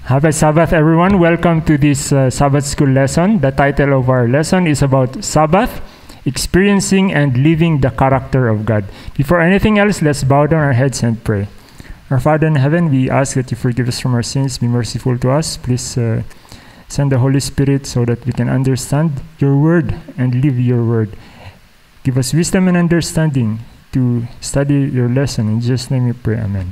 Happy Sabbath, everyone. Welcome to this Sabbath school lesson. The title of our lesson is about Sabbath, experiencing and living the character of God. Before anything else, let's bow down our heads and pray. Our Father in heaven, we ask that you forgive us from our sins, be merciful to us. Please send the Holy Spirit so that we can understand your word and live your word. Give us wisdom and understanding to study your lesson. In Jesus' name we pray, amen.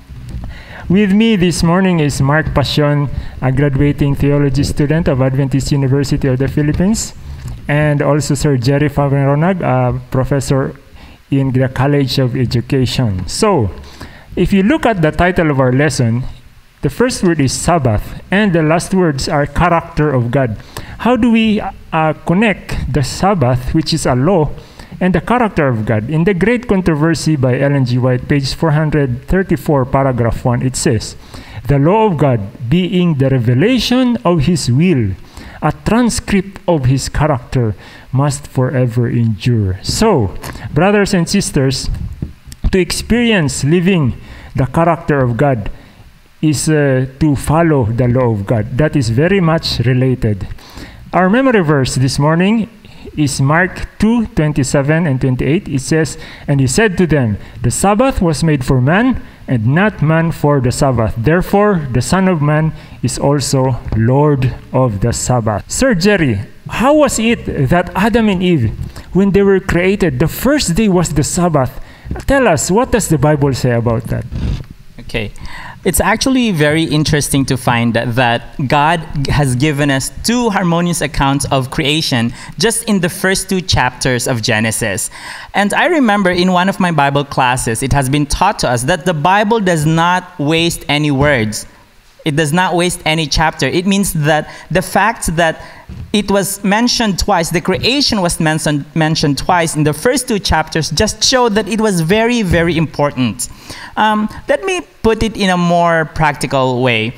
With me this morning is Mark Pasion, a graduating theology student of Adventist University of the Philippines, and also Sir Jerry Faveronag, a professor in the College of Education. So, if you look at the title of our lesson, the first word is Sabbath, and the last words are character of God. How do we connect the Sabbath, which is a law, and the character of God? In The Great Controversy by Ellen G. White, page 434, paragraph 1, it says, "The law of God, being the revelation of His will, a transcript of His character, must forever endure." So, brothers and sisters, to experience living the character of God is to follow the law of God. That is very much related. Our memory verse this morning is Mark 2:27 and 28. It says, "And he said to them, the Sabbath was made for man, and not man for the Sabbath. Therefore, the Son of Man is also Lord of the Sabbath." Sir Jerry, how was it that Adam and Eve, when they were created, the first day was the Sabbath? Tell us, what does the Bible say about that? Okay. It's actually very interesting to find that God has given us two harmonious accounts of creation just in the first two chapters of Genesis. And I remember in one of my Bible classes, it has been taught to us that the Bible does not waste any words. It does not waste any chapter. It means that the fact that it was mentioned twice, the creation was mentioned twice in the first two chapters, just showed that it was very, very important. Let me put it in a more practical way.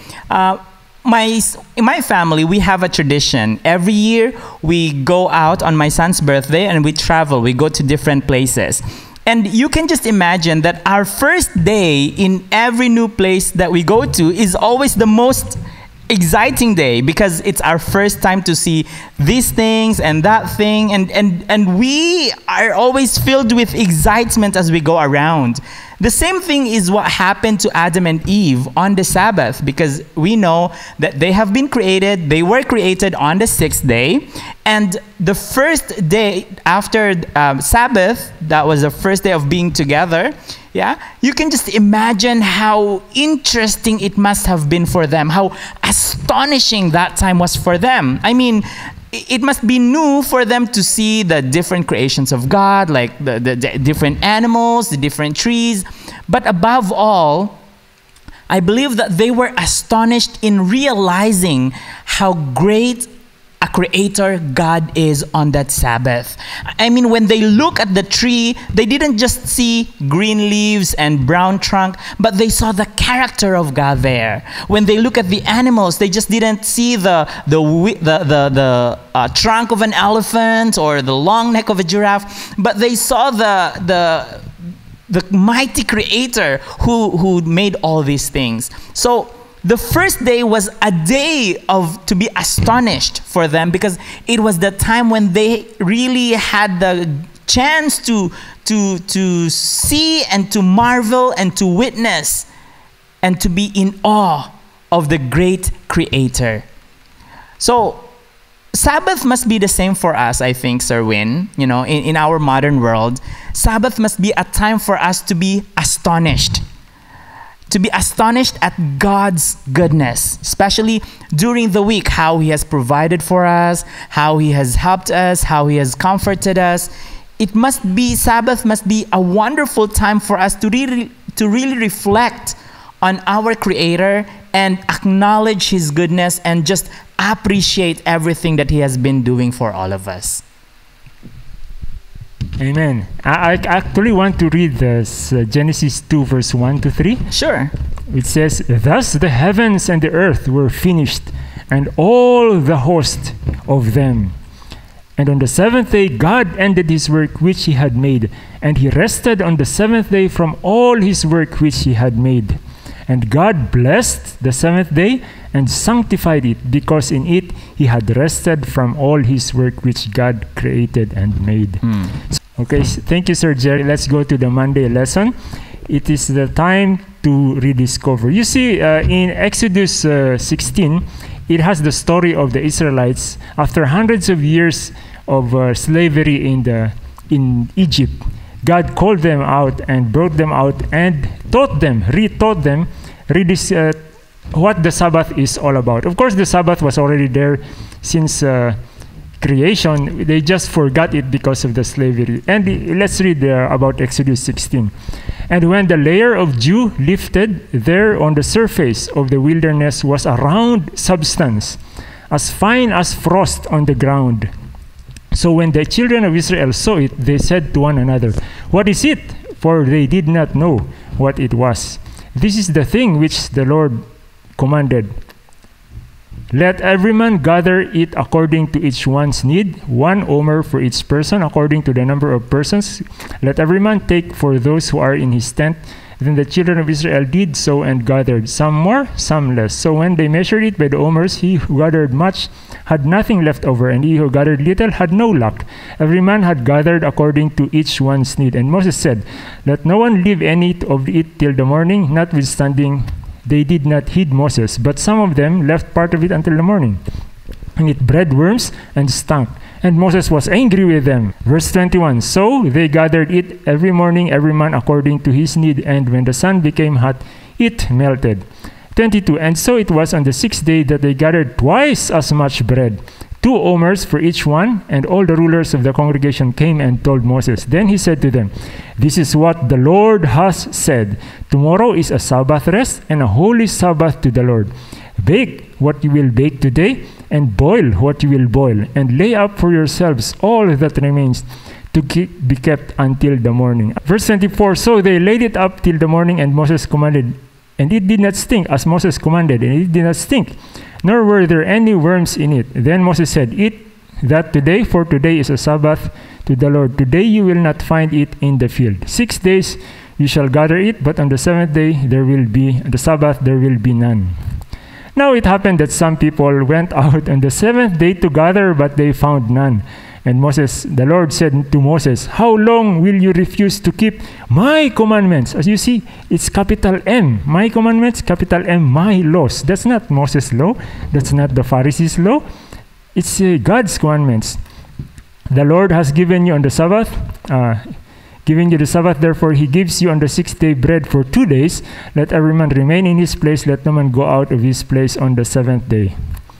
In my family, we have a tradition. Every year, we go out on my son's birthday and we travel. We go to different places. And you can just imagine that our first day in every new place that we go to is always the most exciting day, because it's our first time to see these things and that thing, and we are always filled with excitement as we go around. The same thing is what happened to Adam and Eve on the Sabbath, because we know that they were created on the sixth day, and the first day after Sabbath, that was the first day of being together. Yeah, you can just imagine how interesting it must have been for them, how astonishing that time was for them. I mean, it must be new for them to see the different creations of God, like the different animals, the different trees. But above all, I believe that they were astonished in realizing how great a creator God is on that Sabbath. I mean, when they look at the tree, they didn't just see green leaves and brown trunk, but they saw the character of God there. When they look at the animals, they just didn't see the trunk of an elephant or the long neck of a giraffe, but they saw the mighty creator who made all these things. So the first day was a day to be astonished for them, because it was the time when they really had the chance to see and to marvel and to witness and to be in awe of the great creator. So Sabbath must be the same for us, I think, Sir Win. You know, in our modern world, Sabbath must be a time for us to be astonished. To be astonished at God's goodness, especially during the week, how He has provided for us, how He has helped us, how He has comforted us. Sabbath must be a wonderful time for us to really reflect on our Creator and acknowledge His goodness and just appreciate everything that He has been doing for all of us. Amen. I actually want to read this Genesis 2 verse 1 to 3. Sure. It says, "Thus the heavens and the earth were finished, and all the host of them. And on the seventh day God ended His work which He had made, and He rested on the seventh day from all His work which He had made. And God blessed the seventh day and sanctified it, because in it he had rested from all his work which God created and made. Okay, thank you, Sir Jerry. Let's go to the Monday lesson. It is the time to rediscover. You see, in Exodus 16, it has the story of the Israelites after hundreds of years of slavery in Egypt. God called them out and brought them out and retaught them what the Sabbath is all about. Of course, the Sabbath was already there since creation. They just forgot it because of the slavery. And let's read about Exodus 16. And when the layer of dew lifted, there on the surface of the wilderness was a round substance, as fine as frost on the ground. So when the children of Israel saw it, they said to one another, "What is it?" For they did not know what it was. "This is the thing which the Lord commanded. Let every man gather it according to each one's need, 1 omer for each person, according to the number of persons. Let every man take for those who are in his tent." Then the children of Israel did so and gathered, some more, some less. So when they measured it by the omers, he who gathered much had nothing left over, and he who gathered little had no lack. Every man had gathered according to each one's need. And Moses said, "Let no one leave any of it till the morning." Notwithstanding, they did not heed Moses, but some of them left part of it until the morning. And it bred worms and stunk. And Moses was angry with them. Verse 21, so they gathered it every morning, every man according to his need. And when the sun became hot, it melted. 22, and so it was on the 6th day that they gathered twice as much bread, 2 omers for each one. And all the rulers of the congregation came and told Moses. Then he said to them, "This is what the Lord has said. Tomorrow is a Sabbath rest and a holy Sabbath to the Lord. Bake what you will bake today, and boil what you will boil, and lay up for yourselves all that remains to be kept until the morning." Verse 24, so they laid it up till the morning, and Moses commanded, and it did not stink, as Moses commanded, and it did not stink, nor were there any worms in it. Then Moses said, "Eat that today, for today is a Sabbath to the Lord. Today you will not find it in the field. 6 days you shall gather it, but on the 7th day the Sabbath there will be none." Now it happened that some people went out on the 7th day to gather, but they found none. And the Lord said to Moses, "How long will you refuse to keep my commandments?" As you see, it's capital M, my commandments, capital M, my laws. That's not Moses' law. That's not the Pharisees' law. It's God's commandments. "The Lord has given you on the Sabbath, therefore he gives you on the 6th day bread for 2 days. Let every man remain in his place. Let no man go out of his place on the 7th day.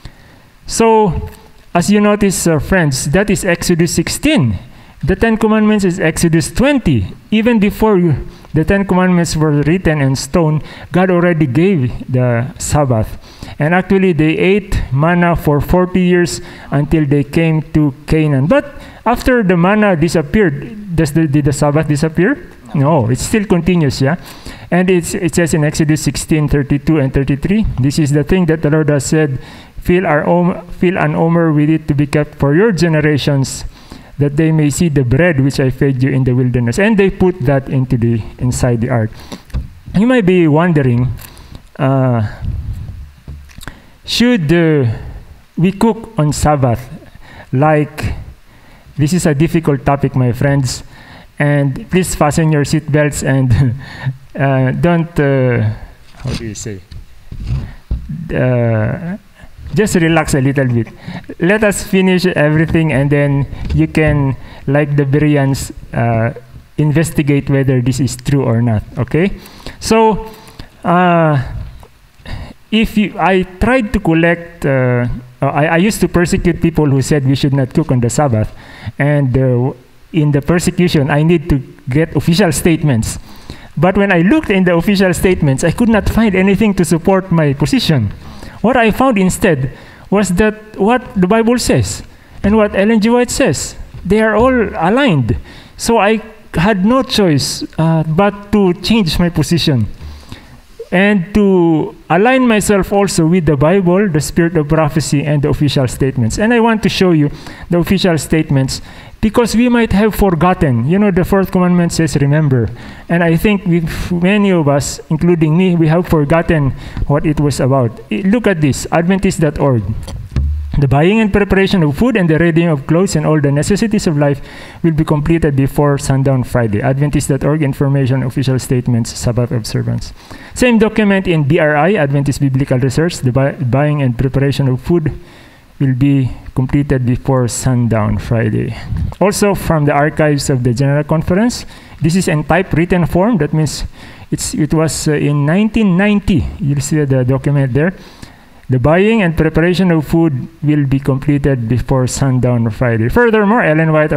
So, as you notice, friends, that is Exodus 16. The 10 Commandments is Exodus 20. Even before the 10 Commandments were written in stone, God already gave the Sabbath. And actually, they ate manna for 40 years until they came to Canaan. But after the manna disappeared, did the Sabbath disappear? No, it still continues, yeah? And it says in Exodus 16, 32 and 33, "This is the thing that the Lord has said, fill an omer with it to be kept for your generations, that they may see the bread which I fed you in the wilderness." And they put that inside the ark. You might be wondering, should we cook on Sabbath? This is a difficult topic, my friends, and please fasten your seatbelts and don't, how do you say, just relax a little bit. Let us finish everything, and then you can, like the Bereans, investigate whether this is true or not, okay? So, I tried to collect, I used to persecute people who said we should not cook on the Sabbath. And in the persecution, I need to get official statements. But when I looked in the official statements, I could not find anything to support my position. What I found instead was that what the Bible says and what Ellen G. White says, they are all aligned. So I had no choice but to change my position. and to align myself also with the Bible, the spirit of prophecy, and the official statements. And I want to show you the official statements because we might have forgotten. You know, the fourth commandment says, remember. And I think many of us, including me, we have forgotten what it was about. Look at this, Adventist.org. The buying and preparation of food and the readying of clothes and all the necessities of life will be completed before sundown Friday. Adventist.org, information, official statements, Sabbath observance. Same document in BRI, Adventist Biblical Research. The buying and preparation of food will be completed before sundown Friday. Also from the archives of the General Conference, this is in type written form. That means it was in 1990. You'll see the document there. The buying and preparation of food will be completed before sundown Friday. Furthermore, Ellen White,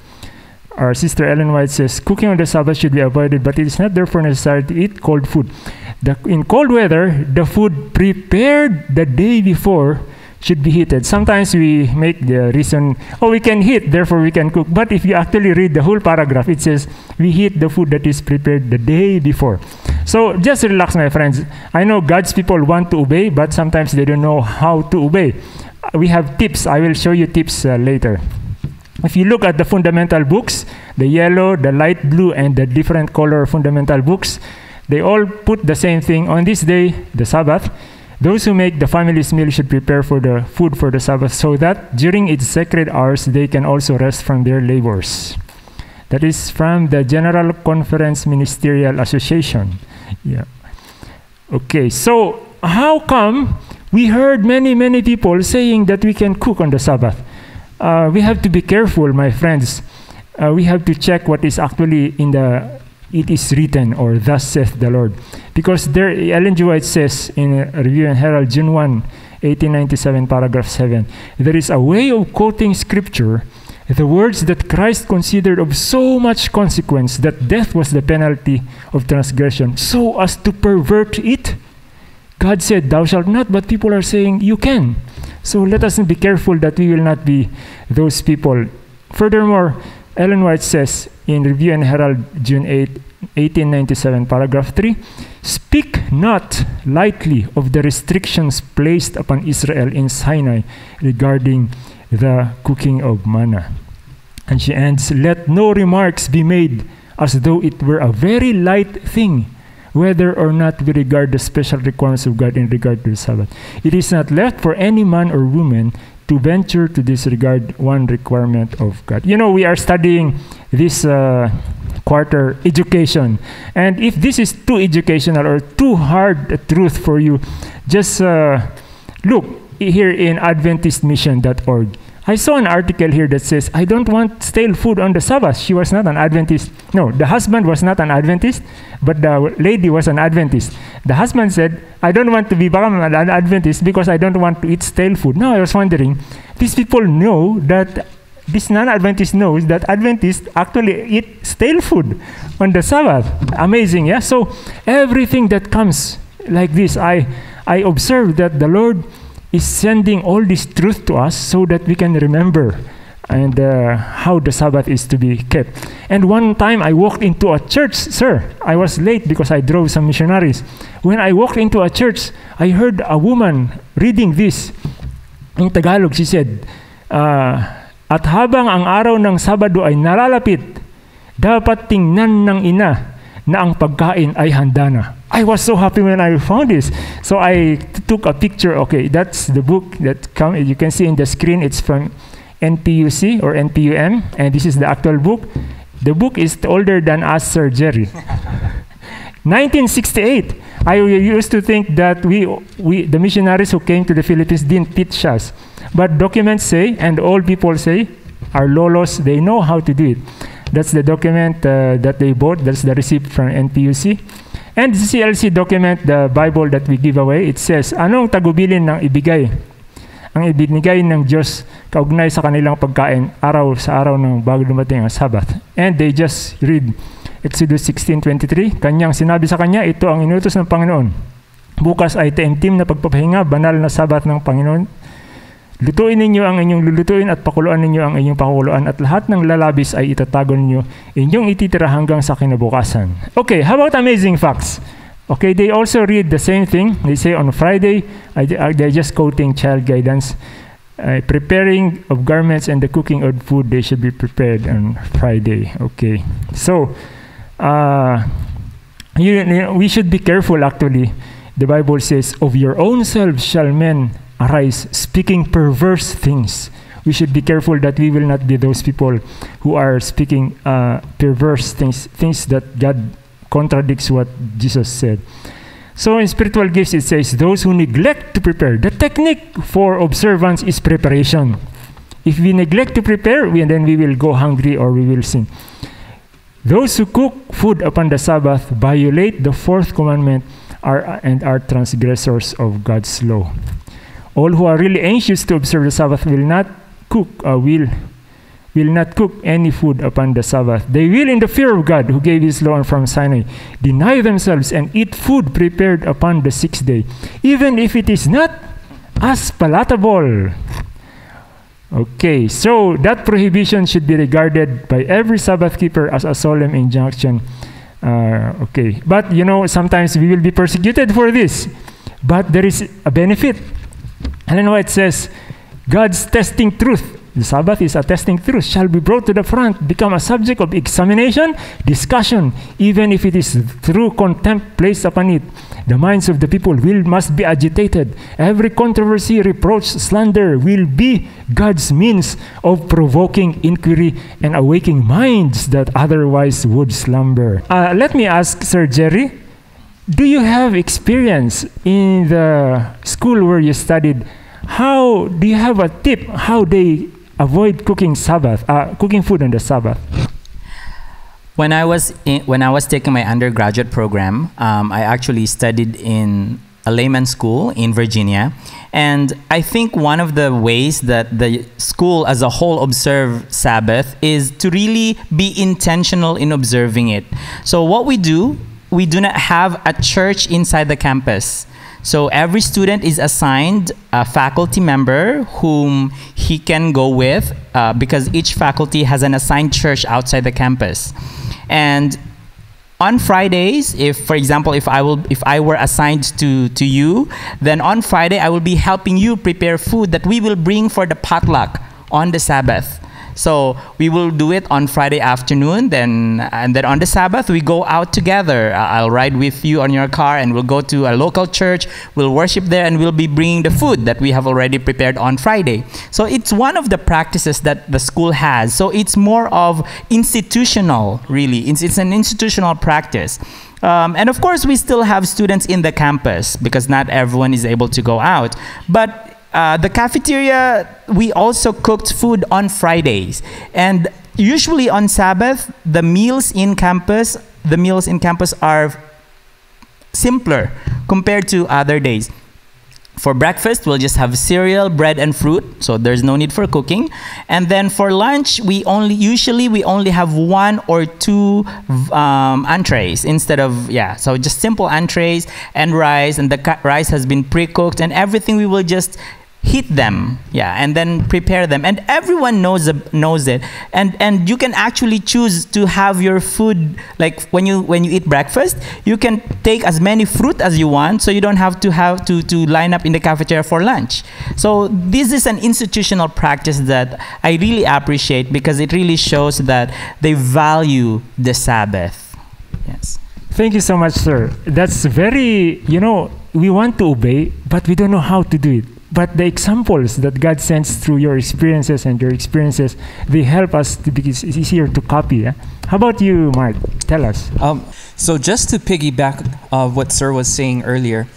our sister Ellen White says, cooking on the Sabbath should be avoided, but it is not therefore necessary to eat cold food. In cold weather, the food prepared the day before should be heated. Sometimes we make the reason, oh, we can heat, therefore we can cook. But if you actually read the whole paragraph, it says, we heat the food that is prepared the day before. So just relax, my friends. I know God's people want to obey, but sometimes they don't know how to obey. We have tips. I will show you tips later. If you look at the fundamental books, the yellow, the light blue, and the different color fundamental books, they all put the same thing. On this day, the Sabbath, those who make the family's meal should prepare for the food for the Sabbath so that during its sacred hours, they can also rest from their labors. That is from the General Conference Ministerial Association. Yeah. Okay, so how come we heard many people saying that we can cook on the Sabbath? We have to be careful, my friends. We have to check what is actually in the it is written, or thus saith the Lord. Because there, Ellen G. White says in Review and Herald, June 1, 1897, paragraph 7, there is a way of quoting scripture, the words that Christ considered of so much consequence that death was the penalty of transgression, so as to pervert it. God said, thou shalt not, but people are saying, you can. So let us be careful that we will not be those people. Furthermore, Ellen White says in Review and Herald, June 8, 1897, paragraph 3, speak not lightly of the restrictions placed upon Israel in Sinai regarding the cooking of manna. And she ends, let no remarks be made as though it were a very light thing, whether or not we regard the special requirements of God in regard to the Sabbath. It is not left for any man or woman to venture to disregard one requirement of God. You know, we are studying this quarter education. And if this is too educational or too hard a truth for you, just look here in AdventistMission.org. I saw an article here that says, I don't want stale food on the Sabbath. She was not an Adventist. No, the husband was not an Adventist, but the lady was an Adventist. The husband said, I don't want to become an Adventist because I don't want to eat stale food. Now I was wondering, these people know that, this non-Adventist knows that Adventists actually eat stale food on the Sabbath. Amazing, yeah? So everything that comes like this, I observe that the Lord is sending all this truth to us so that we can remember and how the Sabbath is to be kept. And one time I walked into a church, sir. I was late because I drove some missionaries. When I walked into a church, I heard a woman reading this. In Tagalog, she said, at habang ang araw ng Sabado ay nalalapit, dapat tingnan ng ina na ang pagkain ay handa na. I was so happy when I found this. So I took a picture. Okay, that's the book that you can see in the screen. It's from NPUC or NPUM, and this is the actual book. The book is older than us, Sir Jerry. 1968. I used to think that the missionaries who came to the Philippines didn't teach us. But documents say, and all people say, our lolos, they know how to do it. That's the document that they bought. That's the receipt from NPUC. And the CLC document, the Bible that we give away, it says, anong tagubilin ng ibigay? Ang ibinigay ng Diyos kaugnay sa kanilang pagkain araw sa araw ng bago dumating ang Sabbath. And they just read Exodus 16:23, kanyang sinabi sa kanya, ito ang inutos ng Panginoon. Bukas ay taimtim na pagpapahinga, banal na Sabbath ng Panginoon. Lutuin ninyo ang inyong lulutuin at pakuluan ninyo ang inyong pakuluan at lahat ng lalabis ay itatago ninyo, inyong ititira hanggang sa kinabukasan. Okay, how about amazing facts? Okay, they also read the same thing. They say on Friday, they're just quoting child guidance. Preparing of garments and the cooking of food, they should be prepared on Friday. Okay, so we should be careful actually. The Bible says, of your own selves shall men arise, speaking perverse things. We should be careful that we will not be those people who are speaking perverse things, things that God contradicts what Jesus said. So in spiritual gifts, it says, those who neglect to prepare. The technique for observance is preparation. If we neglect to prepare, then we will go hungry or we will sin. Those who cook food upon the Sabbath violate the fourth commandment and are transgressors of God's law. All who are really anxious to observe the Sabbath will not cook any food upon the Sabbath. They will, in the fear of God, who gave His law from Sinai, deny themselves and eat food prepared upon the sixth day, even if it is not as palatable. Okay, so that prohibition should be regarded by every Sabbath keeper as a solemn injunction. Okay, but sometimes we will be persecuted for this, but there is a benefit. And then what it says, God's testing truth. The Sabbath is a testing truth, shall be brought to the front, become a subject of examination, discussion, even if it is through contempt placed upon it. The minds of the people must be agitated. Every controversy, reproach, slander will be God's means of provoking inquiry and awaking minds that otherwise would slumber. Let me ask Sir Jerry, do you have experience in the school where you studied? How do you have a tip how they avoid cooking food on the Sabbath? When I was taking my undergraduate program, I actually studied in a layman school in Virginia, and I think one of the ways that the school as a whole observe Sabbath is to really be intentional in observing it. So what we do not have a church inside the campus. So every student is assigned a faculty member whom he can go with because each faculty has an assigned church outside the campus. And on Fridays, for example, if I were assigned to you, then on Friday I will be helping you prepare food that we will bring for the potluck on the Sabbath. So we will do it on Friday afternoon, and then on the Sabbath we go out together. I'll ride with you on your car, and we'll go to a local church. We'll worship there, and we'll be bringing the food that we have already prepared on Friday. So it's one of the practices that the school has. So it's more of institutional, really. It's an institutional practice. And of course, we still have students in the campus because not everyone is able to go out. But the cafeteria, we also cooked food on Fridays. And usually on Sabbath, the meals in campus are simpler compared to other days. For breakfast, we'll just have cereal, bread, and fruit, so there's no need for cooking. And then for lunch, we only have one or two entrees instead of, so just simple entrees and rice, and the rice has been pre-cooked, and everything we will just heat them, and then prepare them, and everyone knows it. And you can actually choose to have your food, like when you eat breakfast, you can take as many fruit as you want, so you don't have to line up in the cafeteria for lunch. So this is an institutional practice that I really appreciate because it really shows that they value the Sabbath. Yes. Thank you so much, sir. That's very, we want to obey, but we don't know how to do it. But the examples that God sends through your experiences, they help us to be easier to copy. How about you, Mark? Tell us. So just to piggyback what Sir was saying earlier,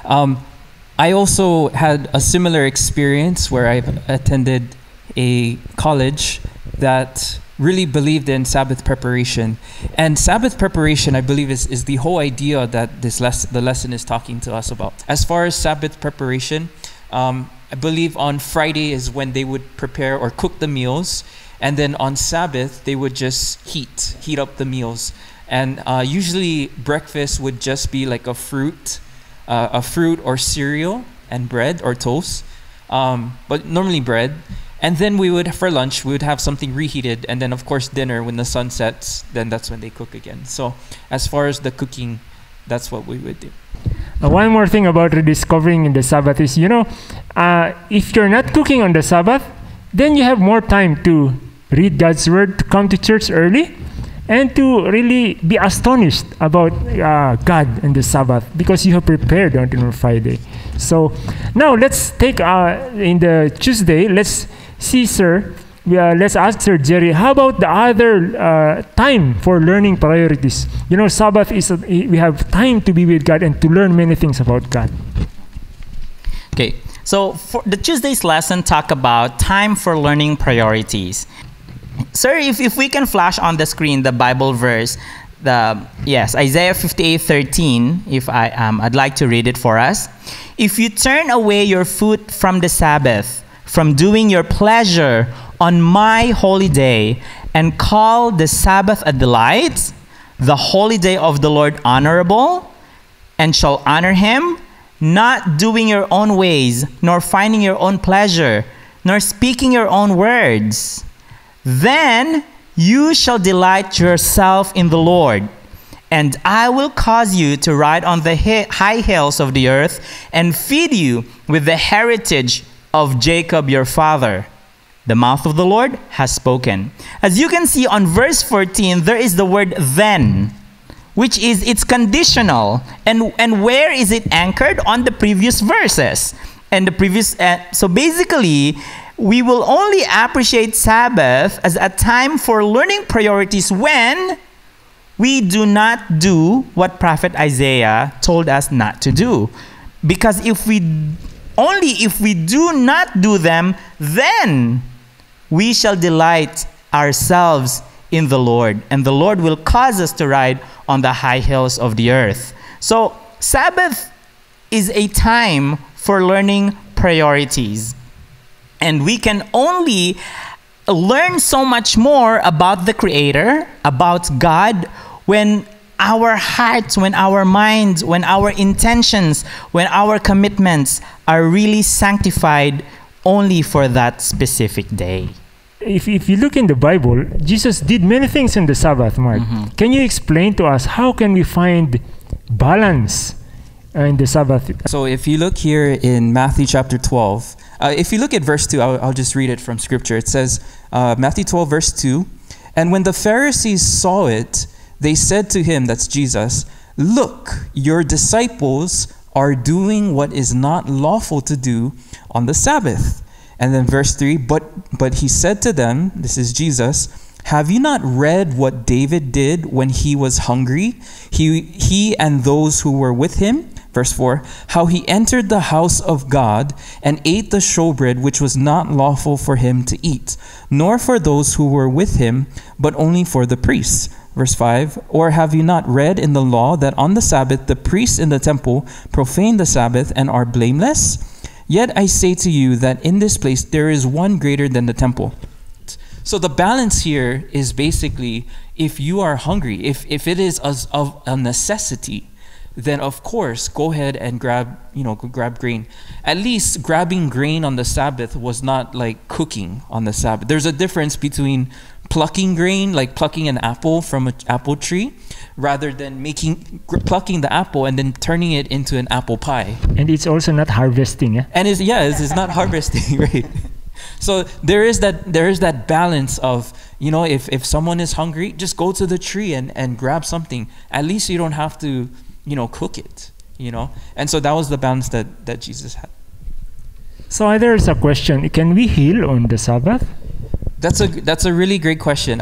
I also had a similar experience where I've attended a college that really believed in Sabbath preparation. And Sabbath preparation, I believe, is the whole idea that the lesson is talking to us about. As far as Sabbath preparation, I believe on Friday is when they would prepare or cook the meals, and then on Sabbath they would just heat up the meals. And usually breakfast would just be like a fruit or cereal and bread or toast, but normally bread. And then for lunch we would have something reheated, and then of course dinner when the sun sets, then that's when they cook again. So as far as the cooking, that's what we would do. One more thing about rediscovering in the Sabbath is, if you're not cooking on the Sabbath, then you have more time to read God's Word, to come to church early, and to really be astonished about God and the Sabbath, because you have prepared on Friday. So now let's take in the Tuesday, let's see, sir, let's ask Sir Jerry, how about the other time for learning priorities? Sabbath is, we have time to be with God and to learn many things about God. Okay, so for the Tuesday's lesson talk about time for learning priorities. Sir, if we can flash on the screen the Bible verse, Isaiah 58:13. If I'd like to read it for us. If you turn away your foot from the Sabbath, from doing your pleasure on my holy day, and call the Sabbath a delight, the holy day of the Lord honorable, and shall honor him, not doing your own ways, nor finding your own pleasure, nor speaking your own words, then you shall delight yourself in the Lord, and I will cause you to ride on the high hills of the earth, and feed you with the heritage of Jacob your father. The mouth of the Lord has spoken. As you can see on verse 14, there is the word then, which is, it's conditional. And where is it anchored? On the previous verses. And the previous, so basically, we will only appreciate Sabbath as a time for learning priorities when we do not do what Prophet Isaiah told us not to do. Because if we do not do them, then we shall delight ourselves in the Lord, and the Lord will cause us to ride on the high hills of the earth. So Sabbath is a time for learning priorities. And we can only learn so much more about the Creator, about God, when our hearts, when our minds, when our intentions, when our commitments are really sanctified only for that specific day. If you look in the Bible, Jesus did many things in the Sabbath, Mark. Can you explain to us how can we find balance in the Sabbath? So if you look here in Matthew chapter 12, if you look at verse 2, I'll just read it from Scripture. It says, Matthew 12, verse 2, and when the Pharisees saw it, they said to him, that's Jesus, look, your disciples are doing what is not lawful to do on the Sabbath. And then verse 3, but he said to them, this is Jesus, have you not read what David did when he was hungry, he and those who were with him? Verse 4, how he entered the house of God and ate the showbread which was not lawful for him to eat, nor for those who were with him, but only for the priests. Verse 5, or have you not read in the law that on the Sabbath the priests in the temple profane the Sabbath and are blameless? Yet I say to you that in this place there is one greater than the temple. So the balance here is basically, if you are hungry, if it is of a necessity, then of course go ahead and grab grain. At least grabbing grain on the Sabbath was not like cooking on the Sabbath. There's a difference between plucking grain, like plucking an apple from an apple tree, rather than plucking the apple and then turning it into an apple pie. And it's also not harvesting. And it's not harvesting, right? So there is that balance of, if someone is hungry, just go to the tree and grab something. At least you don't have to cook it, And so that was the balance that Jesus had. So there's a question, can we heal on the Sabbath? That's a really great question.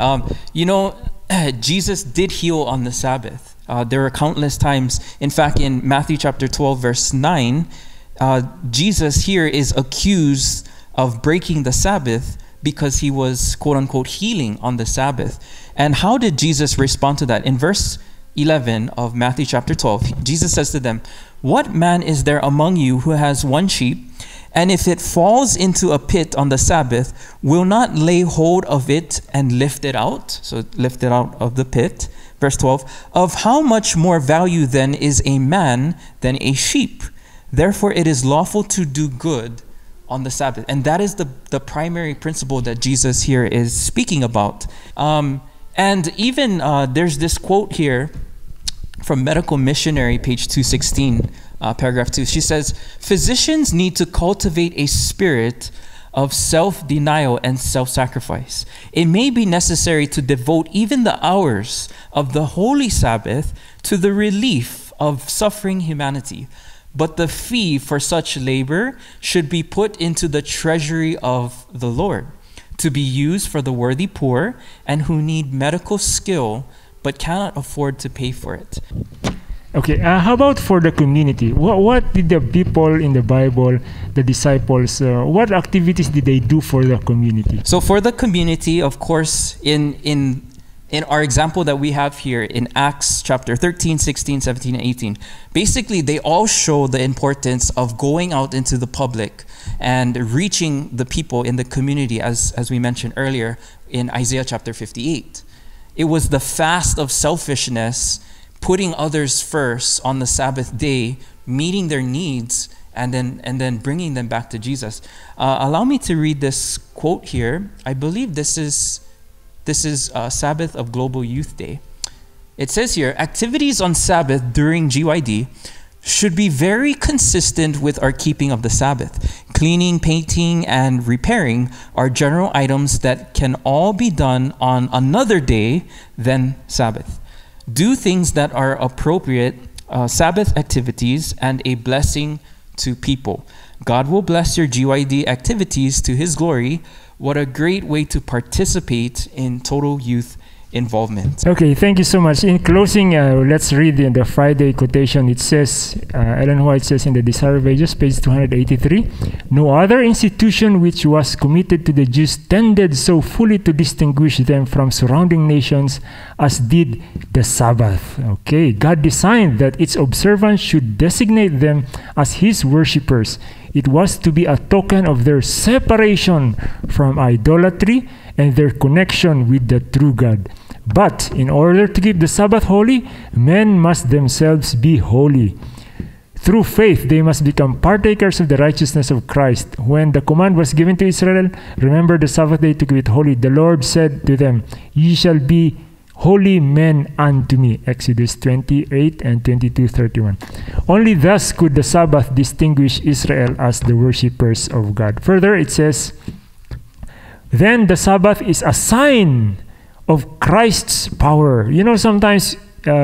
Jesus did heal on the Sabbath. There are countless times. In fact, in Matthew chapter 12, verse 9, Jesus here is accused of breaking the Sabbath because he was, quote unquote, healing on the Sabbath. And how did Jesus respond to that? In verse 11 of Matthew chapter 12, Jesus says to them, what man is there among you who has one sheep, and if it falls into a pit on the Sabbath, will not lay hold of it and lift it out? So lift it out of the pit. Verse 12, of how much more value then is a man than a sheep? Therefore it is lawful to do good on the Sabbath. And that is the primary principle that Jesus here is speaking about. And even there's this quote here from Medical Missionary, page 216, paragraph 2. She says, physicians need to cultivate a spirit of self-denial and self-sacrifice. It may be necessary to devote even the hours of the Holy Sabbath to the relief of suffering humanity. But the fee for such labor should be put into the treasury of the Lord, to be used for the worthy poor and who need medical skill but cannot afford to pay for it. Okay, how about for the community? What did the people in the Bible, the disciples, what activities did they do for the community? So for the community, of course, in our example that we have here in Acts chapter 13, 16, 17, and 18, basically they all show the importance of going out into the public and reaching the people in the community, as we mentioned earlier in Isaiah chapter 58. It was the fast of selfishness, putting others first on the Sabbath day, meeting their needs, and then bringing them back to Jesus. Allow me to read this quote here. I believe this is Sabbath of Global Youth Day. It says here, activities on Sabbath during GYD should be very consistent with our keeping of the Sabbath. Cleaning, painting, and repairing are general items that can all be done on another day than Sabbath. Do things that are appropriate Sabbath activities and a blessing to people. God will bless your GYD activities to His glory. What a great way to participate in total youth involvement. Okay, thank you so much. In closing, let's read the Friday quotation. It says, Ellen White says in the Desire of Ages, page 283, no other institution which was committed to the Jews tended so fully to distinguish them from surrounding nations as did the Sabbath. Okay, God designed that its observance should designate them as His worshippers. It was to be a token of their separation from idolatry and their connection with the true God. But in order to keep the Sabbath holy, men must themselves be holy. Through faith, they must become partakers of the righteousness of Christ. When the command was given to Israel, remember the Sabbath day to keep it holy, the Lord said to them, ye shall be holy men unto me. Exodus 28 and 22:31. Only thus could the Sabbath distinguish Israel as the worshippers of God. Further, it says, then the Sabbath is a sign of Christ's power. You know, sometimes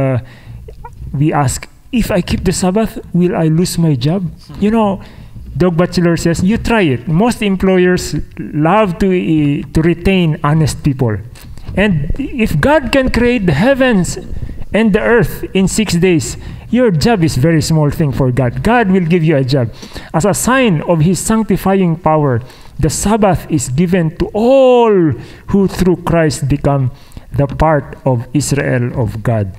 we ask, if I keep the Sabbath, will I lose my job? You know, Doug Batchelor says, you try it. Most employers love to retain honest people. And if God can create the heavens and the earth in 6 days, your job is very small thing for God. God will give you a job. As a sign of His sanctifying power, the Sabbath is given to all who through Christ become the part of Israel of God.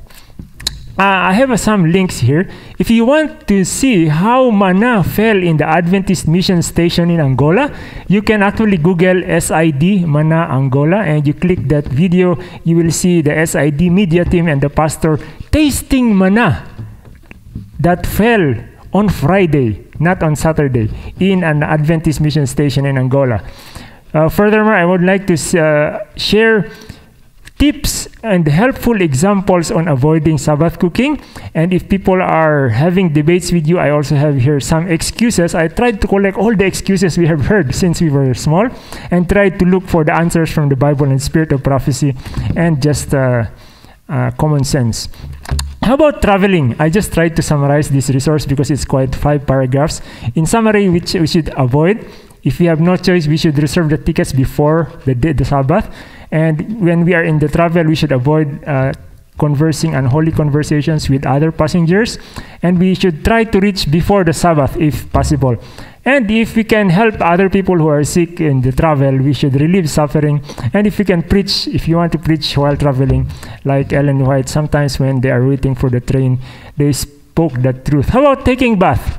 I have some links here. If you want to see how manna fell in the Adventist mission station in Angola, you can actually Google SID Manna Angola, and you click that video, you will see the SID media team and the pastor tasting manna that fell on Friday, not on Saturday, in an Adventist mission station in Angola. Furthermore, I would like to share tips and helpful examples on avoiding Sabbath cooking. And if people are having debates with you, I also have here some excuses. I tried to collect all the excuses we have heard since we were small and tried to look for the answers from the Bible and spirit of prophecy and just common sense. How about traveling? I just tried to summarize this resource because it's quite 5 paragraphs. In summary, which we should avoid. If we have no choice, we should reserve the tickets before the Sabbath. And when we are in the travel, we should avoid conversing unholy conversations with other passengers. And we should try to reach before the Sabbath if possible. And if we can help other people who are sick in the travel, we should relieve suffering. And if we can preach, if you want to preach while traveling, like Ellen White, sometimes when they are waiting for the train, they spoke the truth. How about taking bath?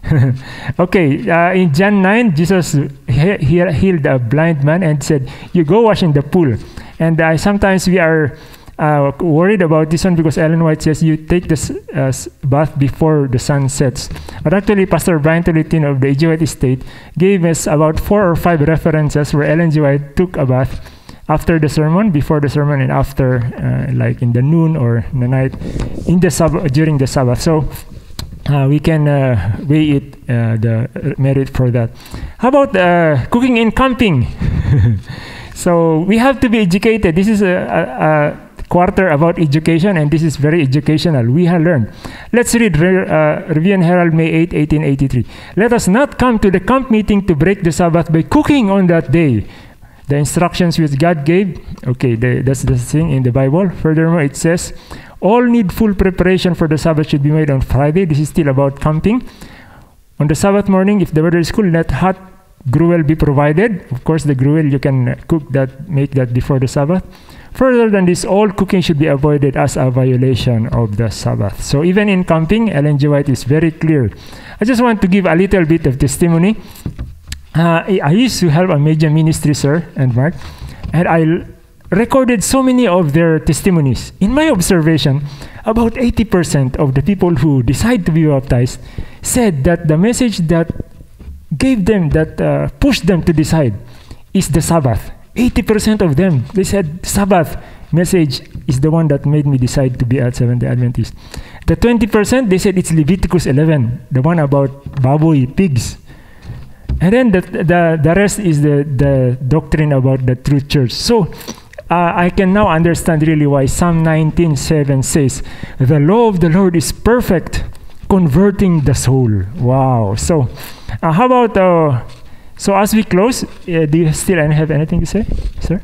Okay, in John 9, Jesus healed a blind man and said, you go wash in the pool. And sometimes we are worried about this one because Ellen White says you take this bath before the sun sets. But actually, Pastor Brian Tolentino of the E.G. White Estate gave us about 4 or 5 references where Ellen G. White took a bath after the sermon, before the sermon, and after, like in the noon or in the night, in the during the Sabbath. So we can weigh it, the merit for that. How about cooking and camping? So we have to be educated. This is a quarter about education, and this is very educational. We have learned. Let's read Review and Herald, May 8, 1883. Let us not come to the camp meeting to break the Sabbath by cooking on that day. The instructions which God gave, okay, that's the thing in the Bible. Furthermore, it says, all needful preparation for the Sabbath should be made on Friday. This is still about camping. On the Sabbath morning, if the weather is cool, let hot gruel be provided. Of course, the gruel, you can cook that, make that before the Sabbath. Further than this, all cooking should be avoided as a violation of the Sabbath. So even in camping, Ellen G. White is very clear. I just want to give a little bit of testimony. I used to help a major ministry, sir and Mark, and I recorded so many of their testimonies. In my observation, about 80% of the people who decide to be baptized said that the message that gave them, that pushed them to decide, is the Sabbath. 80% of them, they said, Sabbath message is the one that made me decide to be a Seventh-day Adventist. The 20%, they said it's Leviticus 11, the one about baboy, pigs. And then the rest is the doctrine about the true church. So I can now understand really why Psalm 19:7 says, the law of the Lord is perfect, converting the soul. Wow. So how about, so as we close, do you still have anything to say, sir?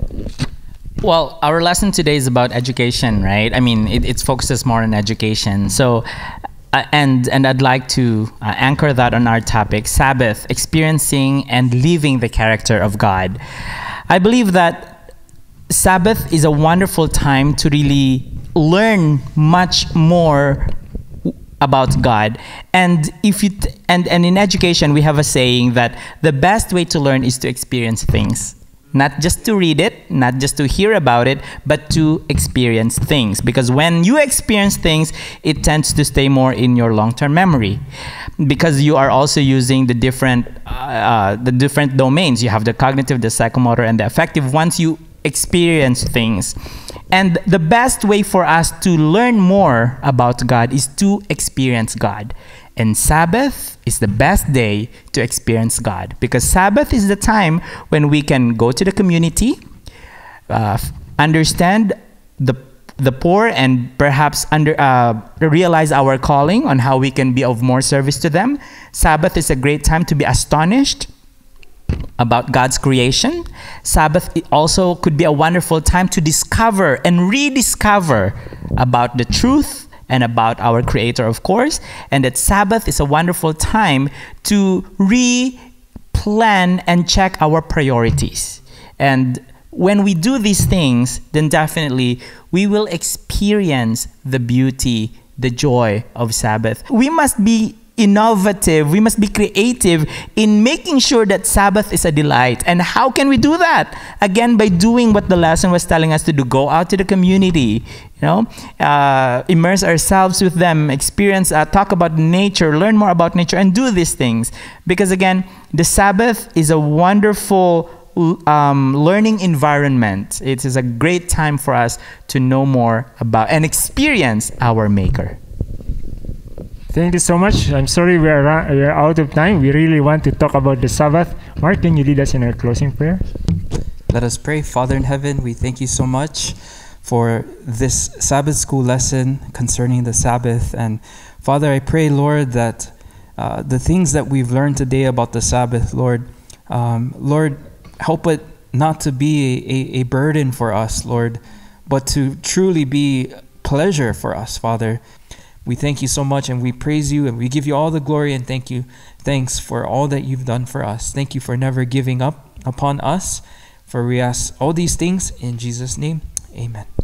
Well, our lesson today is about education, right? I mean, it focuses more on education. So, and I'd like to anchor that on our topic, Sabbath, experiencing and living the character of God. I believe that Sabbath is a wonderful time to really learn much more about God. And if you and in education, we have a saying that the best way to learn is to experience things. Not just to read it, not just to hear about it, but to experience things. Because when you experience things, it tends to stay more in your long-term memory. Because you are also using the different domains. You have the cognitive, the psychomotor, and the affective. Once you experience things. And the best way for us to learn more about God is to experience God. And Sabbath is the best day to experience God, because Sabbath is the time when we can go to the community, understand the poor, and perhaps realize our calling on how we can be of more service to them. Sabbath is a great time to be astonished about God's creation. Sabbath also could be a wonderful time to discover and rediscover about the truth and about our Creator, of course. And that Sabbath is a wonderful time to re-plan and check our priorities. And when we do these things, then definitely we will experience the beauty, the joy of Sabbath. We must be innovative, we must be creative in making sure that Sabbath is a delight. And how can we do that? Again, by doing what the lesson was telling us to do. Go out to the community, immerse ourselves with them, experience, talk about nature, learn more about nature, and do these things. Because again, the Sabbath is a wonderful learning environment. It is a great time for us to know more about and experience our Maker. Thank you so much. I'm sorry we are out of time. We really want to talk about the Sabbath. Mark, can you lead us in our closing prayer? Let us pray. Father in heaven, we thank you so much for this Sabbath school lesson concerning the Sabbath. And Father, I pray, Lord, that the things that we've learned today about the Sabbath, Lord, help it not to be a burden for us, Lord, but to truly be pleasure for us, Father. We thank you so much, and we praise you, and we give you all the glory, and thanks for all that you've done for us. Thank you for never giving up upon us, for we ask all these things in Jesus' name. Amen.